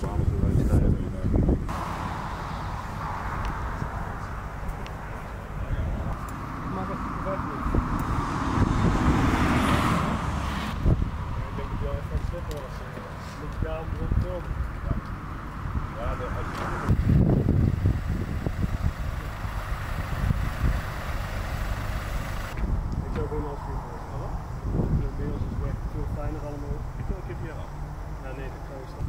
samen geweest zijn. Maar dat gebeurt niet. Ik denk dat je wel even aan het slippen was. Moet je daar op filmen? Ja, als je... Ik zou gewoon als je voorstellen. Inmiddels is het echt veel fijner allemaal. Ik wil een keer hier af. Ja, nee, dat ga je staan.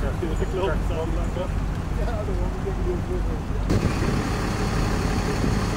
Ja, dat was een